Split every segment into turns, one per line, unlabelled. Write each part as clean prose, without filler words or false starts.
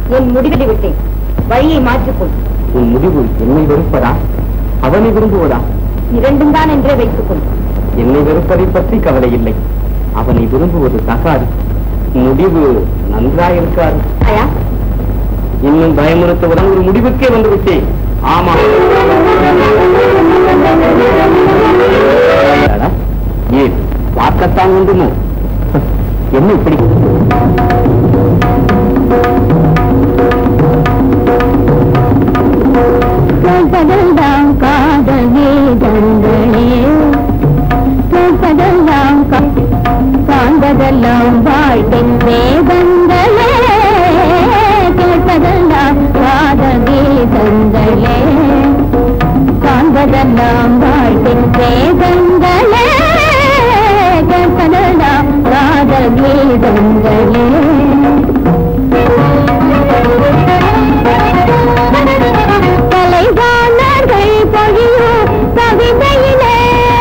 என் முடிவில் விட்டேன். வழியை மாற்றிக்கொள்.
உன் முடிவு என்னை வெறுப்பதா, அவனை விரும்புவதா?
இரண்டும் தான் என்றே வைத்துக்கொள்.
என்னை வெறுப்பதை பற்றி கவலை இல்லை. அவனை விரும்புவது தகாது. முடிவு நன்றாயிருக்காது. இன்னும் பயமுறுத்தவுடன் ஒரு முடிவுக்கே வந்து விட்டேன். ஆமா, ஏன் பார்க்கத்தான் வேண்டுமோ? என்ன இப்படி?
காண்பதெல்லாம் வாழ்வின் வேதங்களே, கேட்பதெல்லாம் காதகீதங்களே, காண்பதெல்லாம் வாழ்வின் வேதங்களே, கேட்பதெல்லாம் காதகீதங்களே. கலைவாணர்கள் பொழியும் கவிதையிலே,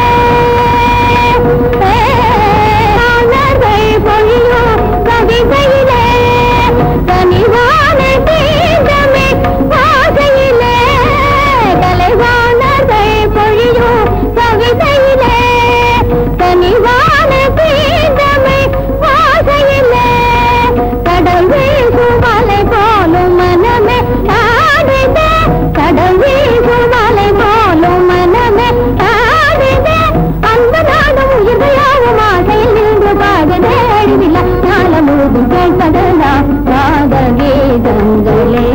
பொழியும் கவிதையிலே, கனிவான கீதமே ஆசையிலே, கலைவாணர்கள் பொழியும் கவிதையிலே, கனிவான கீதமே ஆசையிலே, கடல் வீசும் அலை போலும் மனமே ஆடுத, கடல் வீசும் அலை போலும் மனமே ஆடுத, அந்த நாடும் உயிர்கையாகும் ஆசையில் நின்று பாடுதே, அழிவில்லை ஞானம் முழுதும் கேட்பதெல்லாம் காதகீதங்களே.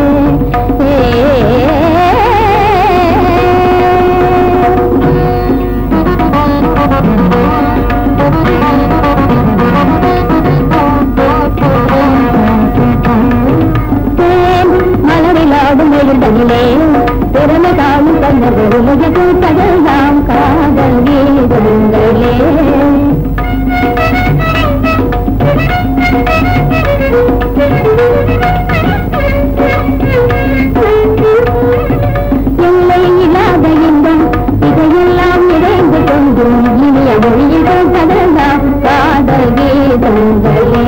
மலரிலாடும் எழுதனிலே திறமை காணும் கண்ணவருடைய கூட்டதெல்லாம் காதகீதங்களே. எல்லை இல்லாத இன்பம் இதையெல்லாம் நிறைந்து கொண்டும் இனிய மொழியில் கேட்பதெல்லாம் காதகீதங்களே.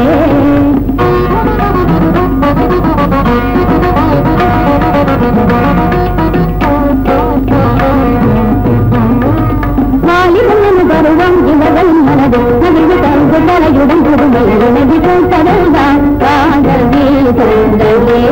வாலிபன் பருவம் இவர்கள் மனது நதிவு தந்து தலையுடன் புதுமை நதி கேட்பதெல்லாம் காதகீதங்களே.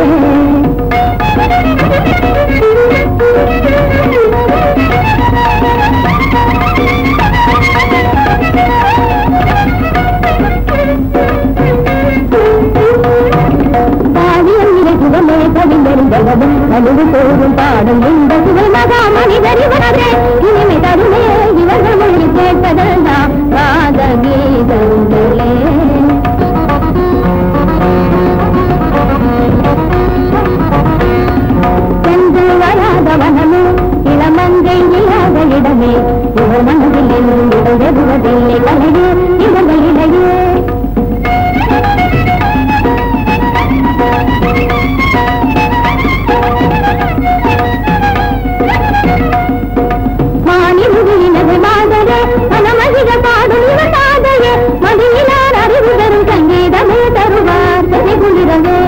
கவிஞருந்தவதும் அழுது போகும் பாடும் இந்த சுவை மகா மனிதர் இவரே, இனிமை தருமே இவர்கள் மொழி கேட்பதெல்லாம் காதகீதங்களே. சென்று வராத வனமே, இளமங்கை இல்லாத இடமே, இவர் மனதில் என்னும் இடம்பெறுவதில்லை கலையே இவர்களிடையே. மனமதிக பாடும் இவர் தாதையே, மதியினார் அறிவு தரும் சங்கீதமே தருவார் சதி குளிரவே.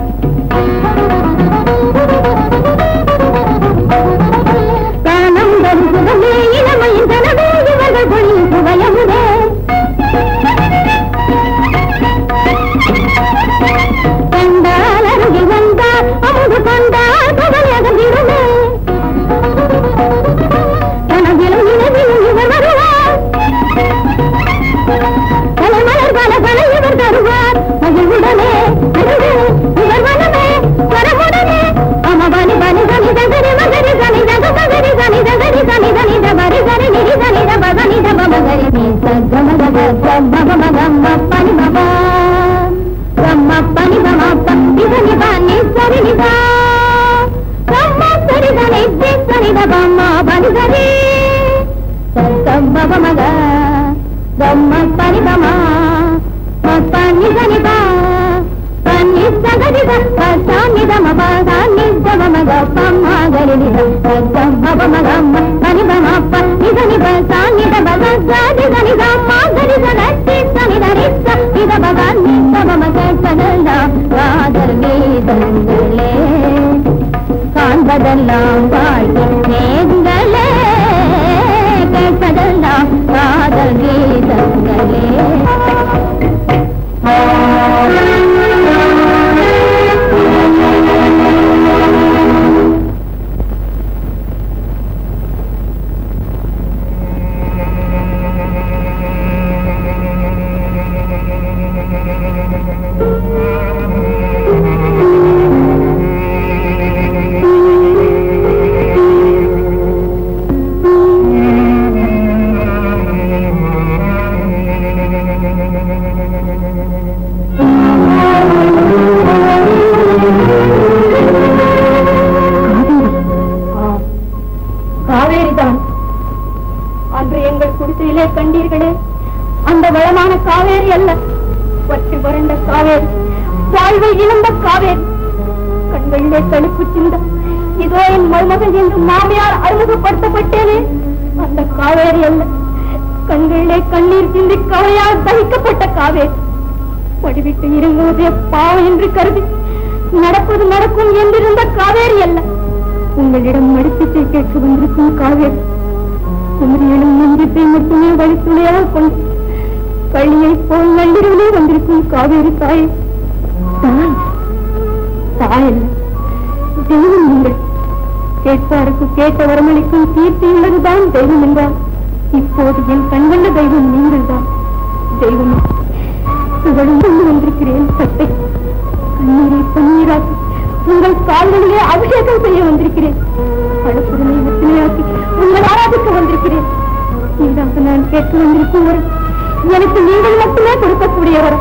காணம் தரும் சுகமே இளமையின் தனவே, இவர்கள் பொழியும் சுவையமுதே. கண்டால் அருகில் வந்தார் அமுது கொண்டார் புகழ் அகந்திருமே, கனவிலும் நினைவிலும் இவர் வருவார், தலைமலர் பல பல இவர் தருவார் மகிழ்வுடனே இவர் மனமே வரமுடனே. அமபனி பனி சனி தகரி மகரி சனி தக மகரி சனி தகரி சனி தனி தபரி சனி நிரி சனி தப சனி தப மகரி நீ சகம கம மகம பனி பபா கம்ம பனி பம பனி சனி பனி சரி நிதா கம்ம சரி சனி சனி தப பனி சரி சகம மக கம்ம பனி பம பனி சனி பா பனி சகரி சனி தம பனி தம மக பம கரி நிதா சகம மகம பனி பம பனி சனி சனி தப சரி சனி தம கரி சனி சனி தரி சனி தப பனி தம மக சனலா காதகீதங்களே. கேட்பதெல்லாம் வாழ்க்கை வேதங்களே, கேட்பதெல்லாம் காதல் கீதங்களே.
கண்டீர்களே, அந்த வளமான காவேரி அல்ல, பற்றி வறண்ட காவேரி, வாழ்வை இழந்த காவேரி. கண்களிலே தடுப்பு சிந்த இதோ என் மருமகன் என்று மாமியார் அறிமுகப்படுத்தப்பட்டேனே, அந்த காவேரி அல்ல, கண்களிலே கண்ணீர் சிந்தி கவலையால் தகிக்கப்பட்ட காவேரி. படிவிட்டு இறங்குவதே பாவம் என்று கருதி நடப்பது நடக்கும் என்றிருந்த காவேரி அல்ல, உங்களிடம் மடிப்பிச்சை கேட்க வந்திருக்கும் காவேரி. குமரியிலும் நம்பிக்கை மட்டுமே வழித்துணையாக கொண்டு பள்ளியை போல் நள்ளிரவிலே வந்திருக்கும் காவேரி தாய். தாய் தாயல்ல, தெய்வம் நீங்கள். கேட்பாருக்கு கேட்ட வரமளிக்கும் தீர்த்தி உள்ளதுதான் தெய்வம் என்றால், இப்போது என் கண்கண்ட தெய்வம் நீங்கள் தான். தெய்வம் புகழும் கொண்டு வந்திருக்கிறேன் சட்டை. கண்ணீரை பன்னீராக்கி உங்கள் கால்களிலே அபிஷேகம் செய்ய வந்திருக்கிறேன். பழப்புதனை விற்பனையாக்கி உங்கள் ஆராதிக்க வந்திருக்கிறேன். இதாக நான் கேட்க வந்திருக்கும் வரை எனக்கு நீங்கள் மட்டுமே கொடுக்கக்கூடியவர்.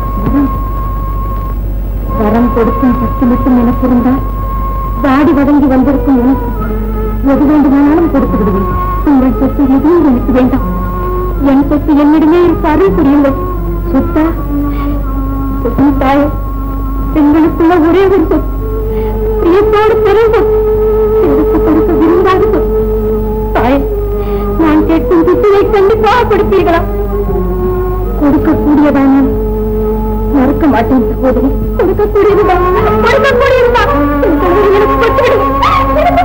வரம் கொடுக்கும் சக்தி மட்டும் எனக்கு இருந்தால் வாடி வதங்கி வந்திருக்கும் எனக்கு எது வேண்டுமானாலும் கொடுத்து விடுவேன். உங்கள் சொத்து எதுவும் எனக்கு வேண்டாம். என் சொத்து என்னிடமே இருப்பாரு புரியுங்கள். சொத்தா சொத்து தாயே, பெண்களுக்குள்ள ஒரே ஒரு சொத்து, பிரியத்தோடு பெரும் சொத்து, எடுத்து கொடுக்க விரும்பாத சொத்து. தாயே, நான் கேட்கும் சொத்தினை கண்டிப்பாக கொடுப்பீர்களா? கொடுக்கக்கூடியதான மறுக்க மாட்டேன் சகோதரி. கொடுக்கக்கூடியதுதான், கொடுக்கக்கூடியதுதான். எனக்கு கொடுத்துவிடு, எனக்கு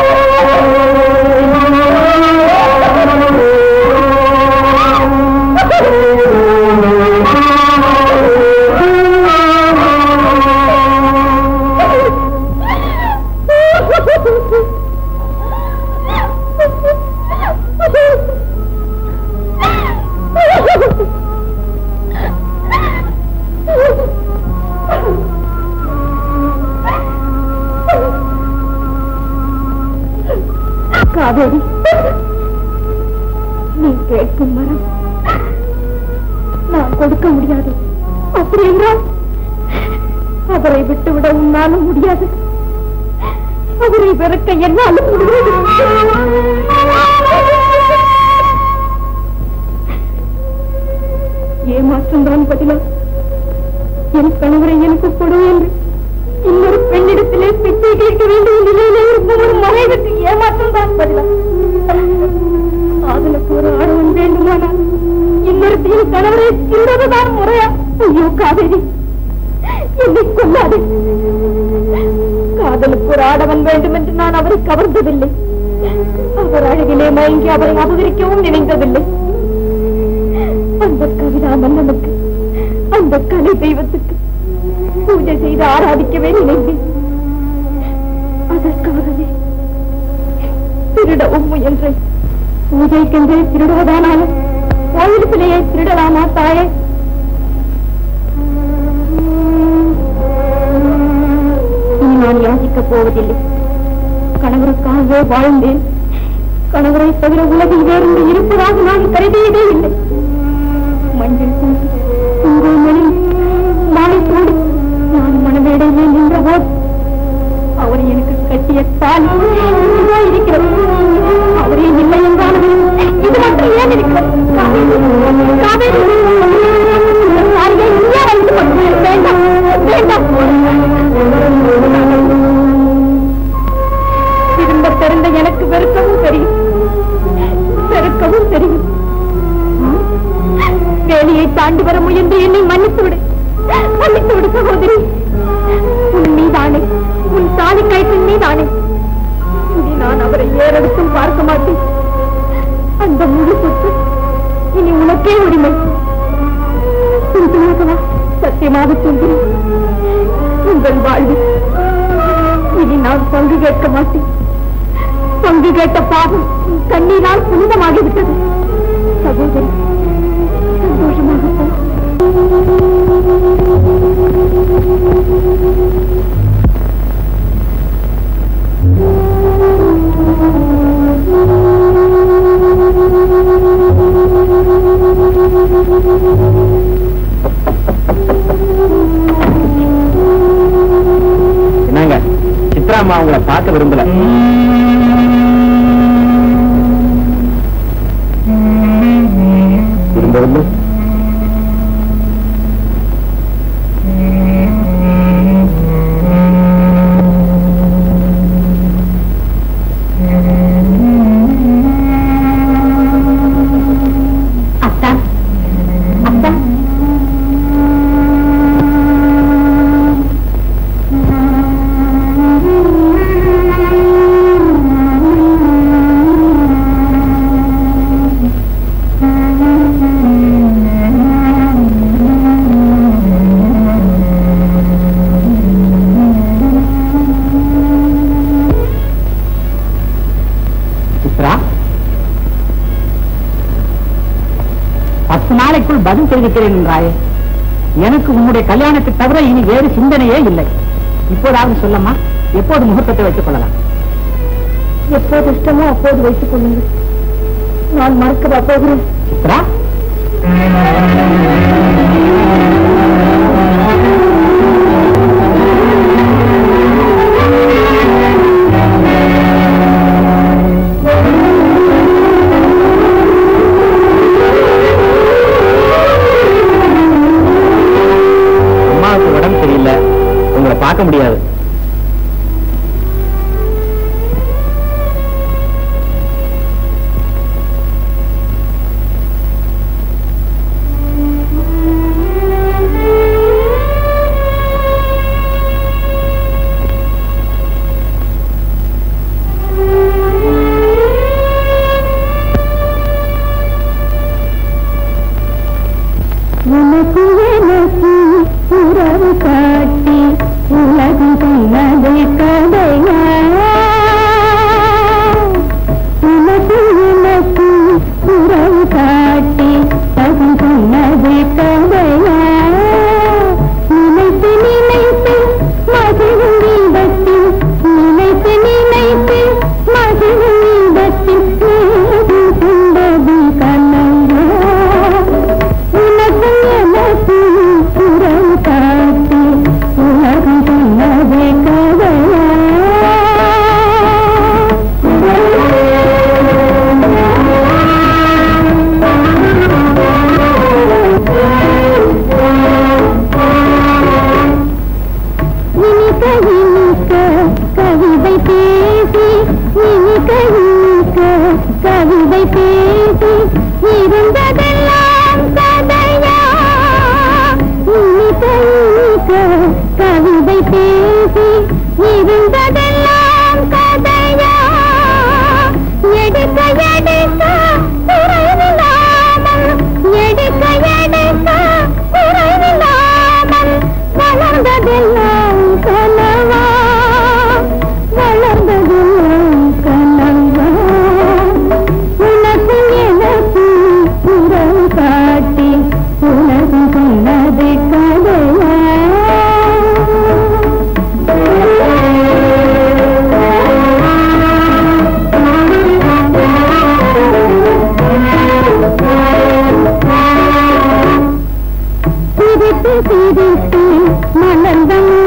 காவேரி, நீ கேட்கும் மரம் நான் கொடுக்க முடியாது. அப்படி என்றால் அவரை விட்டுவிட உன்னாலும் முடியாது, அவரை வெறுக்க என்னாலும் முடியாது. ஏமாற்றம் தான் பதிலா என் கணவரை எனக்கு கொடு என்று இன்னொரு பெண்ணிடத்திலே பிச்சை கேட்க வேண்டிய நிலையிலே இருக்கும் ஒரு மனைவிக்கு ஏமாற்றம் தான் பதிலா? காதலுக்கு ஒரு ஆடவன் வேண்டுமானால் இன்னொருத்தையும் கணவரை சின்னதுதான் முறையா? ஐயோ காவேரி, என்னை கொல்லாது. காதலுக்கு ஒரு ஆடவன் வேண்டும் என்று நான் அவரை கவர்ந்ததில்லை. அவர் அழகிலே மயங்கி அவரை அபகரிக்கவும் நினைந்ததில்லை. அந்த கவிதா மன்னனுக்கு, அந்த கலை தெய்வத்துக்கு பூஜை செய்து ஆராதிக்கவே நினைத்தேன். அதற்காகவே திருடவும் முயன்றேன். பூஜைக்கென்றே திருடுவதானாலும் கோயில் பிள்ளையை திருடலாமா தாயே? இனி நான் யாசிக்கப் போவதில்லை. கணவருக்காகவே வாழ்ந்தேன். கணவரை தவிர உலகில் வேறு இருப்பதாக நான் கருதியதே இல்லை. மஞ்சள் பூசி குங்குமம் மணி மாலை தோடு நான் மனமேடையிலே நின்ற போது அவர் எனக்கு கட்டிய தாலி இருக்கிறது. அவரே இல்லை என்றாலும் இது மட்டும் ஏன் இருக்கிறது? காவேரி, தாலியை இங்கே வைத்து கொண்டு வேண்டாம், வேண்டாம். திரும்ப தெரிந்த எனக்கு வெறுக்கவும் தெரியும், வெறுக்கவும் தெரியும். வேலையை தாண்டி வர முயன்று என்னை மன்னித்து விடு, மன்னித்து விடு சகோதரி. உன் மீதானே, உன் தாலி கயிற்றின் மீதானே சத்தியமாக சொல்கிறேன், உங்கள் வாழ்வில் இனி நான் பங்கு கேட்க மாட்டேன். பங்கு கேட்ட பாவம் கண்ணீரால் புனிதமாகிவிட்டது. சகோதரி, சந்தோஷமாக போ.
என்னங்க, சித்ராமா உங்களை பார்க்க விரும்பல. விரும்பவில்லை? பதில் தெரிவிக்கிறேன் என்றாயே. எனக்கு உன்னுடைய கல்யாணத்தை தவிர இனி வேறு சிந்தனையே இல்லை. இப்போதாவது சொல்லம்மா, எப்போது முகூர்த்தத்தை வைத்துக் கொள்ளலாம்?
எப்போது இஷ்டமோ அப்போது வைத்துக் கொள்ளுங்கள். நான் மறக்கவா போகிறேன்?
சித்ரா, பார்க்க முடியாது.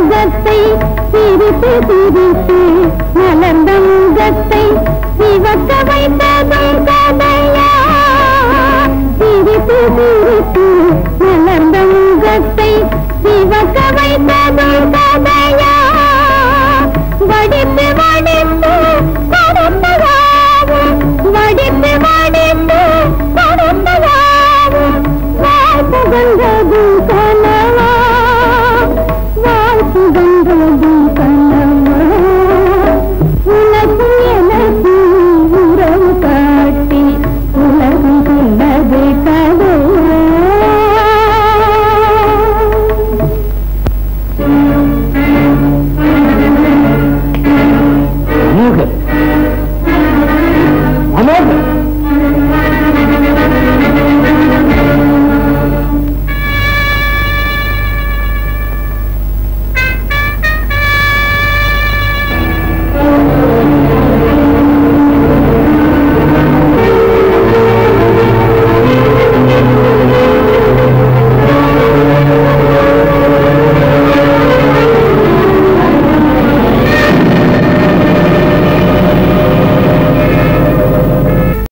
மலர்ந்தங்கத்தை சிவக்க